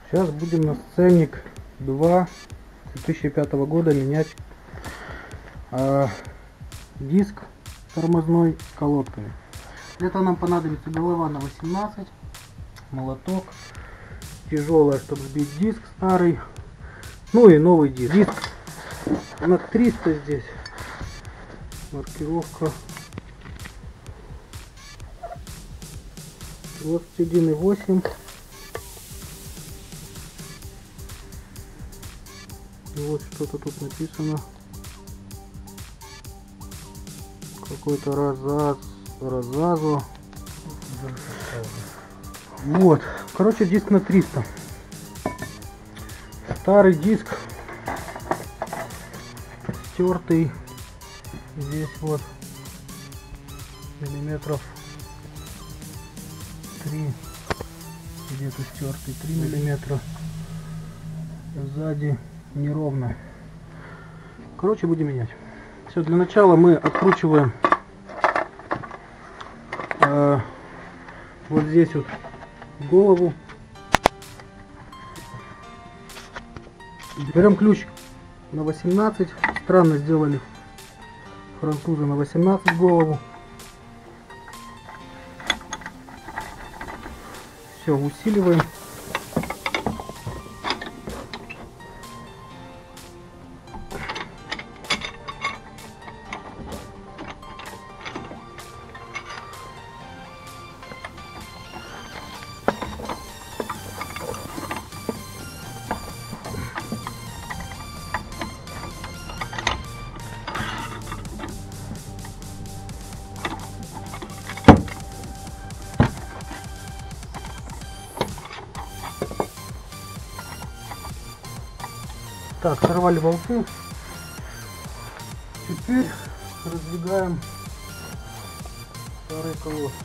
Сейчас будем на Scenic 2 2005 года менять диск тормозной с колодками. Для этого нам понадобится голова на 18, молоток, тяжелая, чтобы сбить диск старый, ну и новый диск. Диск на 300 здесь, маркировка 21,8. Вот что-то тут написано. Какой-то разазо. Вот. Короче, диск на 300. Старый диск. Стертый. Здесь вот миллиметров 3. Где-то стертый 3 миллиметра. Сзади неровно. Короче, будем менять. Все, для начала мы откручиваем вот здесь вот голову. Берем ключ на 18. Странно сделали французы, на 18 голову. Все, усиливаем. Так, сорвали болты. Теперь раздвигаем старые колодки.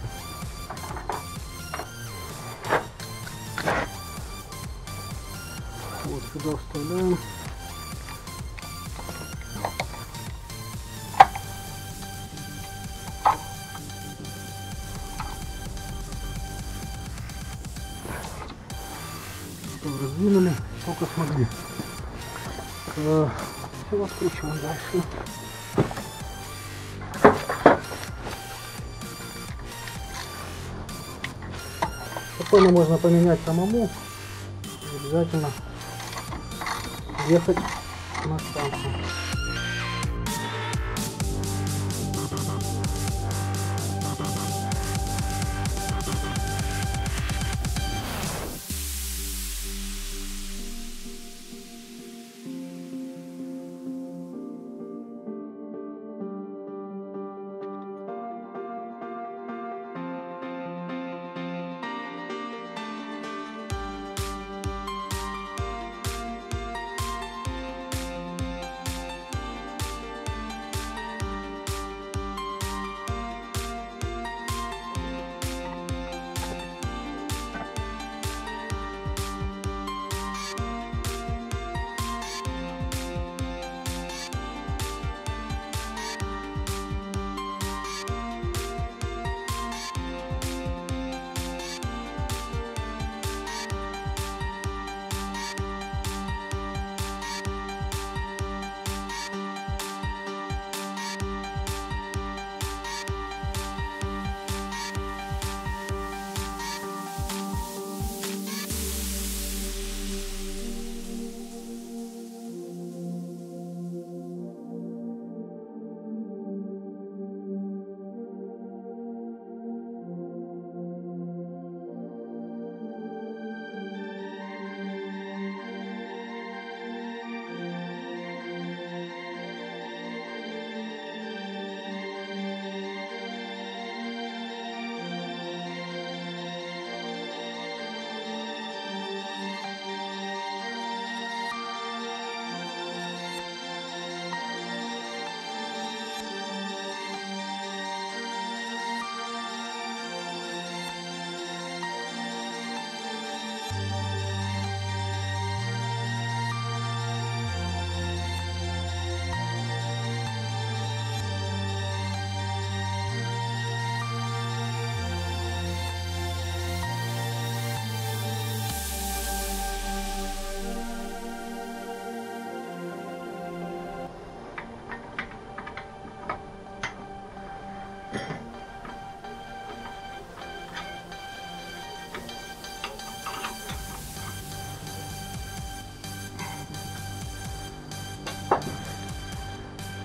Вот сюда вставляем. Раздвинули, сколько смогли. Все, откручиваем дальше. Спокойно можно поменять самому. Не обязательно ехать на станцию.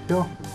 Все.